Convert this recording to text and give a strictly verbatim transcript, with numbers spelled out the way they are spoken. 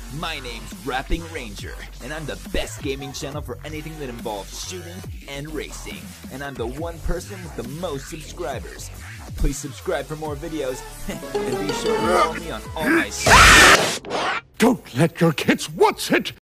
My name's Rapping Ranger, and I'm the best gaming channel for anything that involves shooting and racing. And I'm the one person with the most subscribers. Please subscribe for more videos, and be sure to follow me on all my socials. Don't let your kids watch it!